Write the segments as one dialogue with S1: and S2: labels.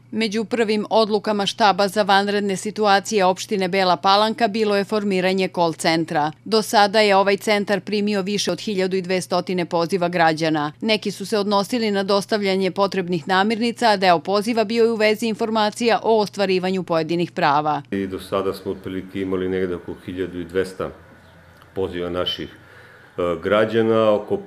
S1: Među prvim odlukama štaba za vanredne situacije opštine Bela Palanka bilo je formiranje call centra. Do sada je ovaj centar primio više od 1200 poziva građana. Neki su se odnosili na dostavljanje potrebnih namirnica, a deo poziva bio je u vezi informacija o ostvarivanju pojedinih prava.
S2: I do sada smo otprilike imali negde oko 1200 poziva naših građana, oko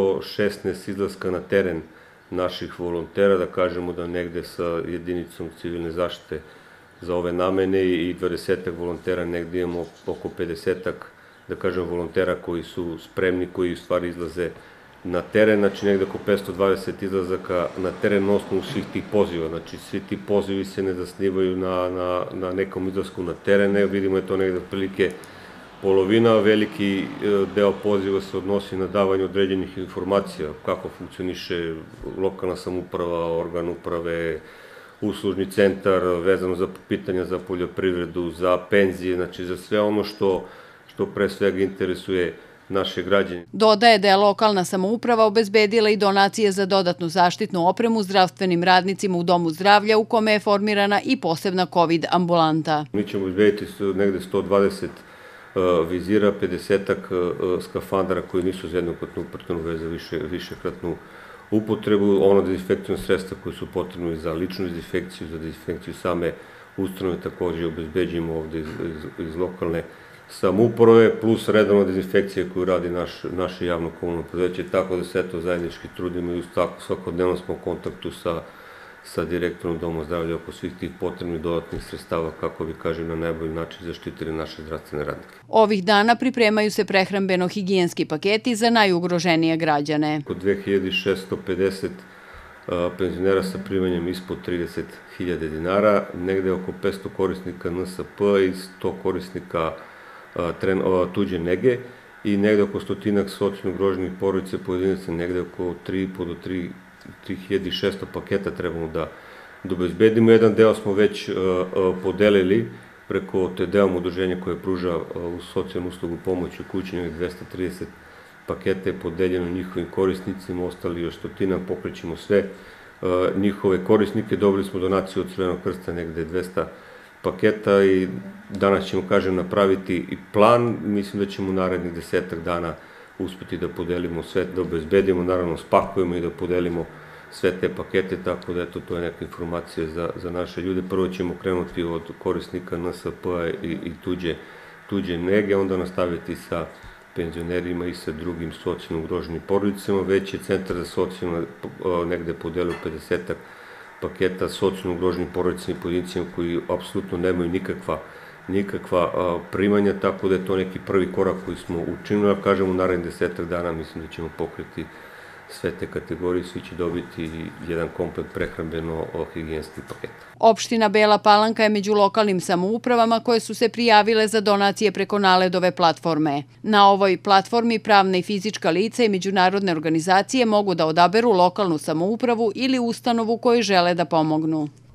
S2: 516 izlaska na teren naših volontera, da kažemo da negde sa jedinicom civilne zaštite za ove namene i 20 volontera, negde imamo oko 50, da kažem, volontera koji su spremni, koji u stvari izlaze na teren, znači negde oko 520 izlazaka na teren na osnovu svih tih poziva. Znači svi ti pozivi se ne zasnivaju na nekom izlasku na teren, vidimo je to negde otprilike polovina, veliki deo poziva se odnosi na davanje određenih informacija, kako funkcioniše lokalna samouprava, organ uprave, uslužni centar, vezano za pitanja za poljoprivredu, za penzije, znači za sve ono što pre svega interesuje naše građane.
S1: Dodaje da je lokalna samouprava obezbedila i donacije za dodatnu zaštitnu opremu zdravstvenim radnicima u Domu zdravlja, u kome je formirana i posebna COVID ambulanta.
S2: Mi ćemo obezbediti negde 120 vizira, 50-ak skafandara koji nisu za jednokratnu upotrebu, već za višekratnu upotrebu, ono dezinfekcijno sredstva koje su potrebne za ličnu dezinfekciju, za dezinfekciju same ustanove takođe obezbeđujemo ovde iz lokalne samouprave, plus redovna dezinfekcija koju radi naše javno komunalno preduzeće, tako da se to zajednički trudimo i svakodnevno smo u kontaktu sa direktorom Doma zdravlja oko svih tih potrebnih dodatnih sredstava kako bi, kažem, na najbolji način zaštitili naše zdravstvene radnike.
S1: Ovih dana pripremaju se prehrambeno-higijenski paketi za najugroženije građane.
S2: Oko 2650 penzionera sa primanjem ispod 30.000 dinara, negde oko 500 korisnika NSP i 100 korisnika tuđe nege i negde oko 100 socijalno ugroženih porodica pojedinaca, negde oko 3.500 do 3.600 paketa trebamo da obezbedimo. Jedan deo smo već podelili preko TDM udruženja koje pruža u socijalnu uslugu pomoći u kući, 230 paketa je podeljeno njihovim korisnicima, ostali još 100, pokrećemo sve njihove korisnike, dobili smo donaciju od Crvenog krsta negde 200 paketa i danas ćemo, kažem, napraviti i plan. Mislim da ćemo u narednih 10 dana uspeti da podelimo sve, da obezbedimo, naravno spakujemo i da podelimo sve te pakete, tako da eto, to je neka informacija za naše ljude. Prvo ćemo krenuti od korisnika NSP-a i tuđe nege, onda nastaviti sa penzionerima i sa drugim socijalno ugroženim porodicama. Već je Centar za socijalno negde podelio 50 paketa socijalno ugroženim porodicama i pojedincima koji apsolutno nemaju nikakva primanja, tako da je to neki prvi korak koji smo učinili, a kažemo u narednih 10 dana mislim da ćemo pokriti sve te kategorije, svi će dobiti jedan komplet prehrambeno-higijenski paket.
S1: Opština Bela Palanka je među lokalnim samoupravama koje su se prijavile za donacije preko NALED-ove platforme. Na ovoj platformi pravna i fizička lica i međunarodne organizacije mogu da odaberu lokalnu samoupravu ili ustanovu koju žele da pomognu.